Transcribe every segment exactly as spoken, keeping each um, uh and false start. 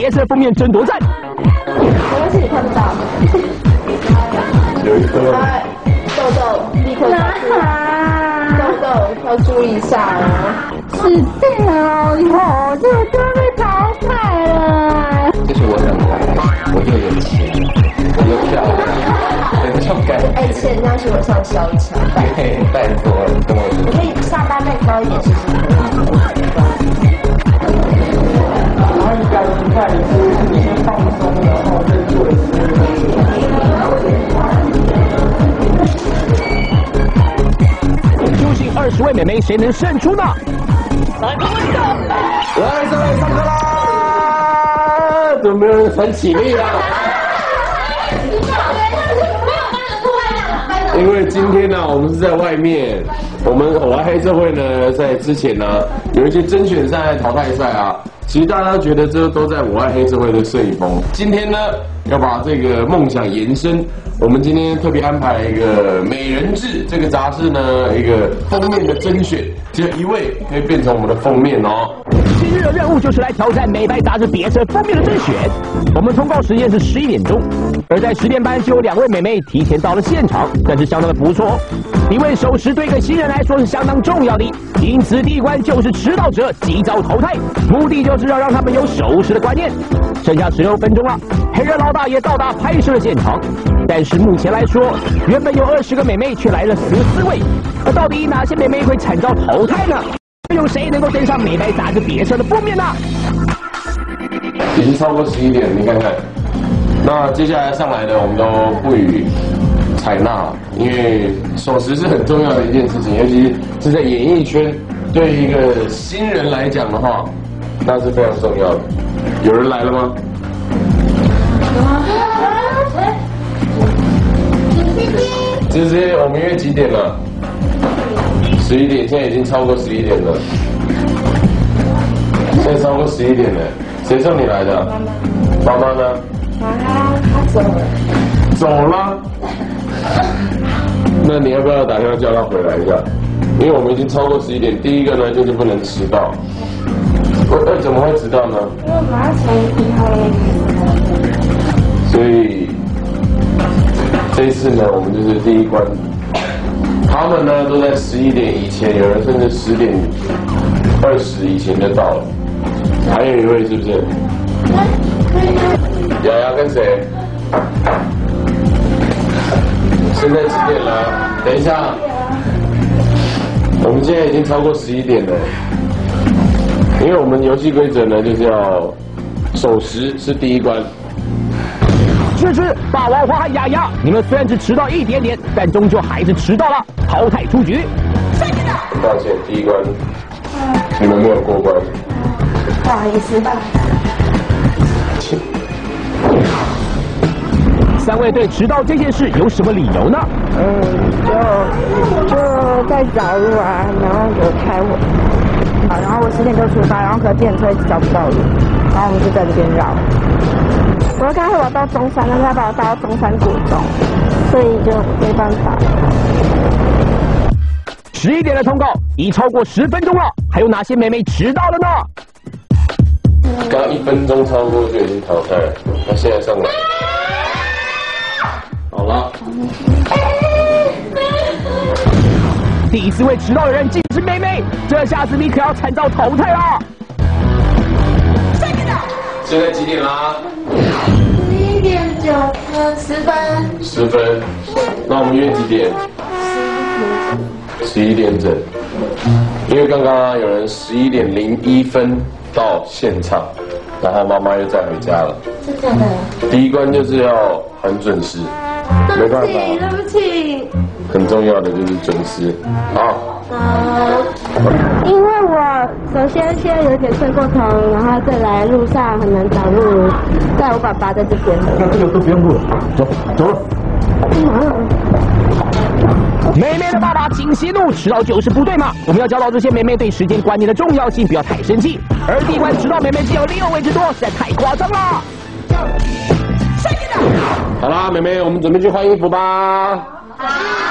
别色封面争夺战。 没关系，你看不到。 有一颗。 豆豆，立刻下去。豆豆要注意一下哦。死定了！以后这个就被淘汰了。 这是我想来，我又有钱，我又漂亮，很有感觉。 哎，钱人家是我上小强。 对，拜托了，跟我说。 你可以下巴再高一点试试看。 然后一般人在就是你先放松，然后再做一次。 究竟二十位美眉谁能胜出呢？来，各位来，各位上课啦！怎么没有人很起立啊？因为今天呢、啊，我们是在外面，我们我爱黑社会呢，在之前呢有一些甄选赛、淘汰赛啊，其实大家都觉得这都在我爱黑社会的摄影棚。今天呢，要把这个梦想延伸，我们今天特别安排了一个《美人志》这个杂志呢，一个封面的甄选，只有一位可以变成我们的封面哦。 今日的任务就是来挑战美白杂志别册封面的甄选。我们通告时间是十一点钟，而在十点半就有两位美眉提前到了现场，但是相当的不错。因为守时对一个新人来说是相当重要的，因此第一关就是迟到者及早淘汰，目的就是要让他们有守时的观念。剩下十六分钟了，黑人老大也到达拍摄现场，但是目前来说，原本有二十个美眉却来了十四位，那到底哪些美眉会惨遭淘汰呢？有谁能够登上美白杂志别册的封面呢？ 已经超过十一点，你看看。那接下来上来的我们都不予采纳，因为守时是很重要的一件事情，尤其是在演艺圈，对于一个新人来讲的话，那是非常重要的。有人来了吗？芝芝，我们约几点了？十一点，现在已经超过十一点了。现在超过十一点了，谁送你来的？妈妈呢？ 妈妈她走了。 走了？那你要不要打电话叫他回来一下？因为我们已经超过十一点。第一个呢，就是不能迟到。呃，怎么会迟到呢？ 因为我们要从一号所以这一次呢，我们就是第一关。他们呢都在十一点以前，有人甚至十点二十以前就到了。还有一位是不是？雅雅跟谁？现在几点了？等一下，我们现在已经超过十一点了。因为我们游戏规则呢，就是要守时是第一关。 芝芝、霸王花和雅雅，你们虽然只迟到一点点，但终究还是迟到了，淘汰出局。 抱歉，第一关你们没有过关。 不好意思吧。 三位对迟到这件事有什么理由呢？ 嗯，就就在找路啊，然后有开我，啊，然后我十点就出发，然后可电车一直找不到路，然后我们就在这边绕。我刚才我到中山，但是他把我带到中山国中，所以就没办法。 十一点的通告已超过十分钟了，还有哪些妹妹迟到了呢？ 刚刚一分钟超过就已经淘汰了，那现在上来。好了。 第四位迟到的人竟是妹妹，这下子你可要惨遭淘汰了。 现在几点啦？ 十一点九分，十分。 十分。那我们约几点？十一点整。因为刚刚啊有人十一点零一分到现场，然后妈妈又再回家了。 是这样的。 第一关就是要很准时，没办法， 对不起。 很重要的就是准时。好。 呃，因为我首先现在有点睡过头，然后再来路上很难找路，带我爸爸在这边。 那这个都不用录了，走走了。 妹妹的爸爸请息怒，迟到就是不对嘛。我们要教导这些妹妹对时间观念的重要性，不要太生气。而第一关迟到妹妹只有六位之多，实在太夸张了。 好啦，妹妹，我们准备去换衣服吧。 好。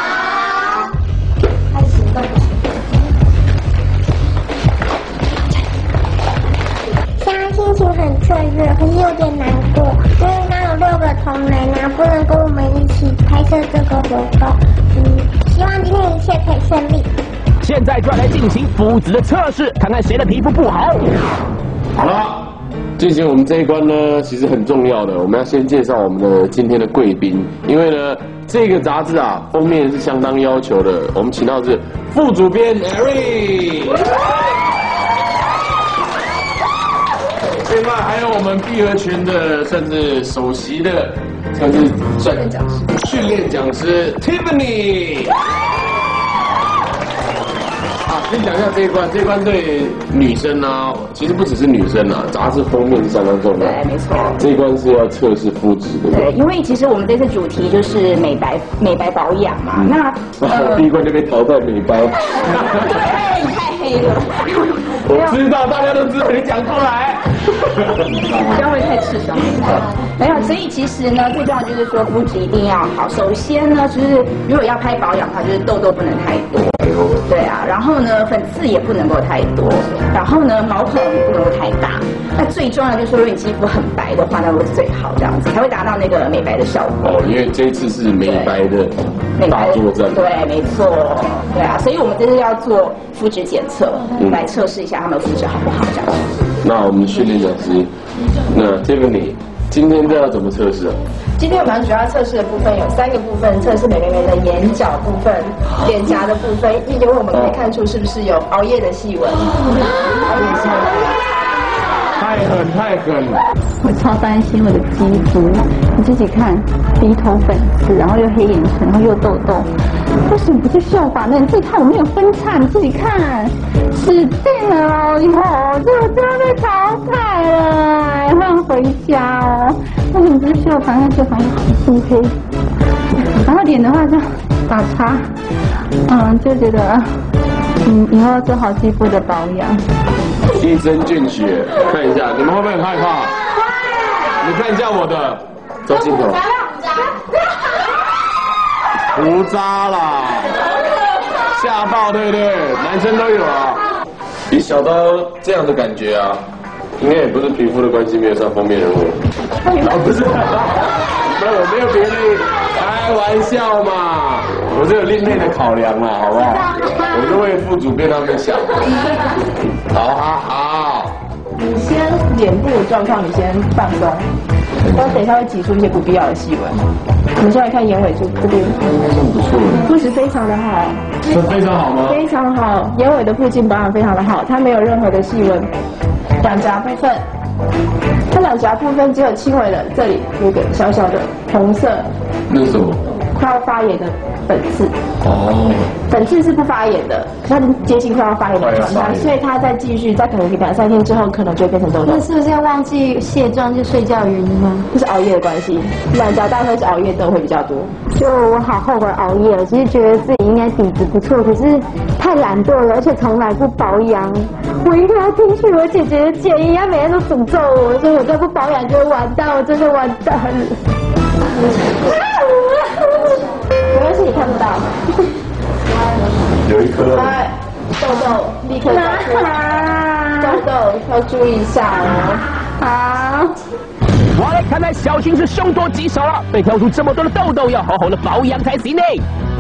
开始动。现在心情很雀跃，可是有点难过，因为那有六个同仁啊，不能跟我们一起拍摄这个活动。嗯，希望今天一切可以顺利。 现在就要来进行肤质的测试，看看谁的皮肤不好。 好了，进行我们这一关呢，其实很重要的，我们要先介绍我们的今天的贵宾，因为呢，这个杂志啊，封面是相当要求的，我们请到的是副主编 Eric。另外还有我们碧和泉的算是首席的，算是训练讲师，训练讲师 Tiffany。啊，先讲一下这一关，这一关对女生啊，其实不只是女生啊，杂志封面是相当重要。 对，没错。 这一关是要测试肤质的。 对，因为其实我们这次主题就是美白、美白保养嘛。嗯、那呃，第一关就被淘汰美白。 对，你太黑了。 我知道，大家都知道，你讲出来。 这样会太赤诚。没有，所以其实呢，最重要就是说肤质一定要好。首先呢，就是如果要拍保养的话，就是痘痘不能太多。对啊，然后呢，粉刺也不能够太多，然后呢，毛孔也不能够太大。那最重要就是说，如果你肌肤很白的话，那会最好，这样子才会达到那个美白的效果。 哦，因为这一次是美白的大作战。 对，没错，对啊，所以我们这次要做肤质检测，嗯、来测试一下他们的肤质好不好，这样子。 那我们训练讲师，那 Tiffany， 今天这要怎么测试啊？ 今天我们主要测试的部分有三个部分，测试美眉们的眼角部分、脸颊的部分，因为我们可以看出是不是有熬夜的细纹。 太狠太狠！ 我超担心我的肌肤，你自己看，鼻头粉刺，然后又黑眼圈，然后又痘痘，为什么不去秀发呢？你自己看我没有分叉，你自己看，死定了哦！以后就就要被淘汰了，以后要回家哦。为什么不去秀发？那秀发又很黑，然后脸的话就打叉，嗯，就觉得嗯，以后要做好肌肤的保养。 一针见血，看一下，你们会不会很害怕？你看一下我的，照镜头。胡渣啦，吓到对不对？男生都有啊。以小刀这样的感觉啊，应该也不是皮肤的关系，没有上封面人物。啊，不是，没有没有别的，开玩笑嘛，我这有另类的考量嘛，好不好？我就为副主编他们想。好好好， 你先脸部的状况，你先放松，然后等一下会挤出一些不必要的细纹。我们先来看眼尾处这边， 不错， 肤质非常的好， 这非常好吗？ 非常好，眼尾的附近保养非常的好，它没有任何的细纹。两颊部分，它两颊部分只有轻微的，这里有一个小小的红色， 那是什么？ 快要发炎的粉刺。 哦， 粉刺是不发炎的，它是接近快要发炎的状态，所以它再继续，再可能两三天之后，可能就会变成痘痘。 那是不是要忘记卸妆就睡觉的原因吗？ 这是熬夜的关系，两颊大概是熬夜痘会比较多。 就我好后悔熬夜了，其实觉得自己应该底子不错，可是太懒惰了，而且从来不保养。我应该要听取我姐姐的建议，她每天都诅咒我，说我再不保养就会完蛋，我真的完蛋了。 没关系，你看不到。 有一颗。 哎，痘痘立刻抓出，痘痘要注意一下哦。 好。 哇，看来小薰是凶多吉少了，被挑出这么多的痘痘，要好好的保养才行呢。